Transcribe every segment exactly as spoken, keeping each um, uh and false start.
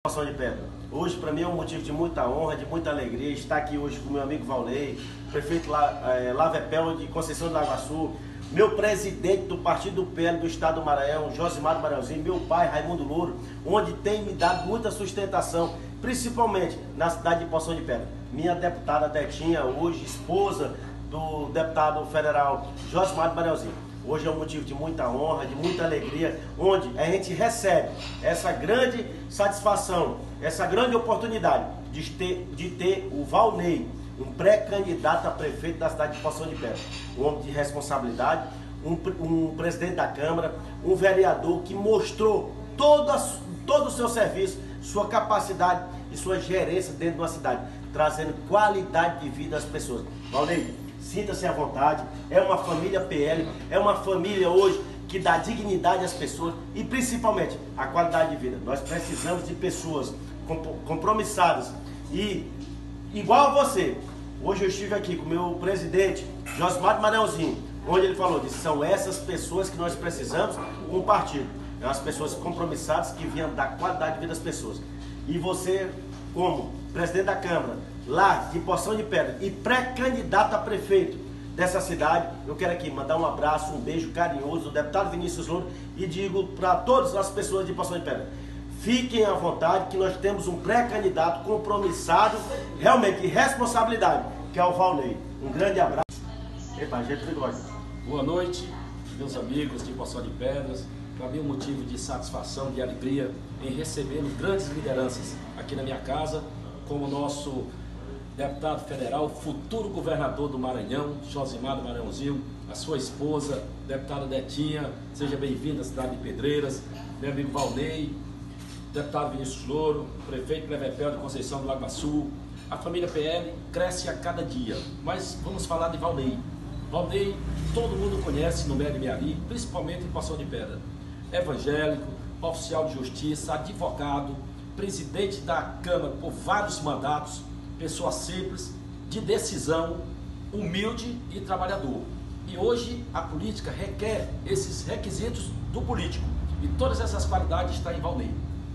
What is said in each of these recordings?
De Pedra. Hoje para mim é um motivo de muita honra, de muita alegria estar aqui hoje com meu amigo Valnei, prefeito La, é, Lavepel de Conceição do Lagoaçu, meu presidente do Partido P L do Estado do Maranhão, Josimar do Maranhãozinho, meu pai Raimundo Louro, onde tem me dado muita sustentação, principalmente na cidade de Poção de Pedra. Minha deputada Detinha, hoje esposa do deputado federal Josimar do Maranhãozinho. Hoje é um motivo de muita honra, de muita alegria, onde a gente recebe essa grande satisfação, essa grande oportunidade de ter, de ter o Valnei, um pré-candidato a prefeito da cidade de Poção de Pedra. Um homem de responsabilidade, um, um presidente da Câmara, um vereador que mostrou todo, a, todo o seu serviço, sua capacidade e sua gerência dentro de uma cidade, trazendo qualidade de vida às pessoas. Valnei, sinta-se à vontade, é uma família P L, é uma família hoje que dá dignidade às pessoas e principalmente a qualidade de vida. Nós precisamos de pessoas compromissadas e igual a você. Hoje eu estive aqui com o meu presidente, Josimar do Maranhãozinho, onde ele falou que são essas pessoas que nós precisamos com o partido. É as pessoas compromissadas que vinham dar qualidade de vida às pessoas. E você, como presidente da Câmara, lá de Poção de Pedra e pré-candidato a prefeito dessa cidade, eu quero aqui mandar um abraço, um beijo carinhoso do deputado Vinícius Louro e digo para todas as pessoas de Poção de Pedra, fiquem à vontade que nós temos um pré-candidato compromissado, realmente de responsabilidade, que é o Valnei. Um grande abraço. Epa, gente, bigode. Boa noite, meus amigos de Poção de Pedras. Para mim é um motivo de satisfação, de alegria em receber grandes lideranças aqui na minha casa, como o nosso deputado federal, futuro governador do Maranhão, Josimar do Maranhãozinho, a sua esposa, deputada Detinha, seja bem-vinda à cidade de Pedreiras, meu amigo Valnei, deputado Vinícius Louro, prefeito Lavepel de Conceição do Lagoaçu. A família P L cresce a cada dia, mas vamos falar de Valnei. Valnei, todo mundo conhece no Médio Meari, principalmente em Poção de Pedra. Evangélico, oficial de justiça, advogado, presidente da Câmara por vários mandatos, pessoa simples, de decisão, humilde e trabalhador. E hoje a política requer esses requisitos do político. E todas essas qualidades estão em Valnei.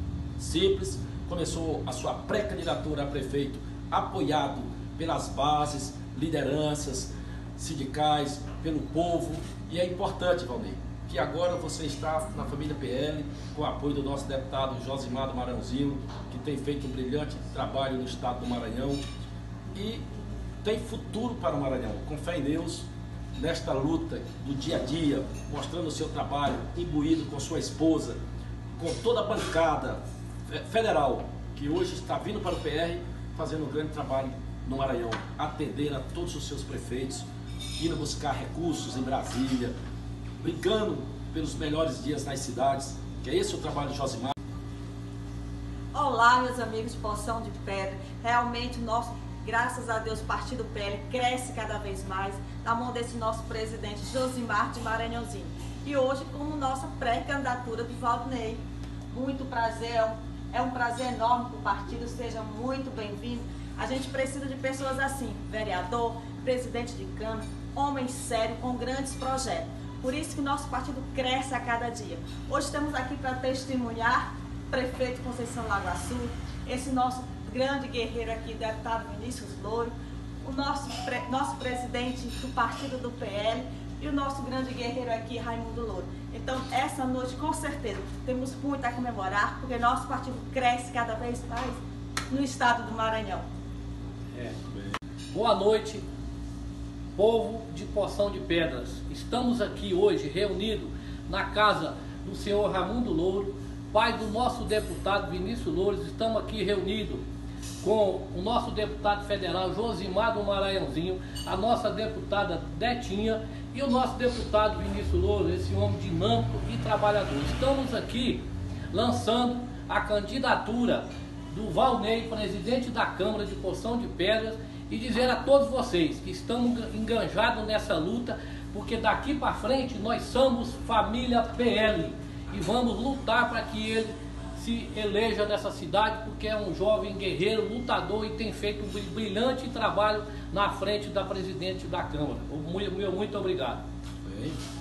Simples, começou a sua pré-candidatura a prefeito, apoiado pelas bases, lideranças, sindicais, pelo povo. E é importante, Valnei, que agora você está na família P L, com o apoio do nosso deputado Josimar do Maranhãozinho, que tem feito um brilhante trabalho no estado do Maranhão e tem futuro para o Maranhão, com fé em Deus, nesta luta do dia a dia, mostrando o seu trabalho, imbuído com sua esposa, com toda a bancada federal, que hoje está vindo para o P R, fazendo um grande trabalho no Maranhão, atendendo a todos os seus prefeitos, indo buscar recursos em Brasília, brigando pelos melhores dias nas cidades, que é esse o trabalho de Josimar. Olá, meus amigos de Poção de Pedra. Realmente o nosso, graças a Deus, Partido P L cresce cada vez mais na mão desse nosso presidente Josimar de Maranhãozinho. E hoje, como nossa pré-candidatura do Valnei. Muito prazer, é um, é um prazer enorme para o partido, seja muito bem-vindo. A gente precisa de pessoas assim, vereador, presidente de Câmara, homem sério com grandes projetos. Por isso que nosso partido cresce a cada dia. Hoje estamos aqui para testemunhar o prefeito Conceição do Lagoaçu, esse nosso grande guerreiro aqui, deputado Vinícius Louro, o nosso, pre, nosso presidente do partido do P L e o nosso grande guerreiro aqui, Raimundo Louro. Então, essa noite, com certeza, temos muito a comemorar, porque nosso partido cresce cada vez mais no estado do Maranhão. É. Boa noite, povo de Poção de Pedras. Estamos aqui hoje reunidos na casa do senhor Raimundo Louro, pai do nosso deputado Vinícius Louro. Estamos aqui reunidos com o nosso deputado federal Josimar do Maranhãozinho, a nossa deputada Detinha e o nosso deputado Vinícius Louro, esse homem dinâmico e trabalhador. Estamos aqui lançando a candidatura do Valnei, presidente da Câmara de Poção de Pedras, e dizer a todos vocês que estamos enganjados nessa luta, porque daqui para frente nós somos família P L e vamos lutar para que ele se eleja nessa cidade, porque é um jovem guerreiro, lutador e tem feito um brilhante trabalho na frente da presidente da Câmara. Muito, muito obrigado. Bem.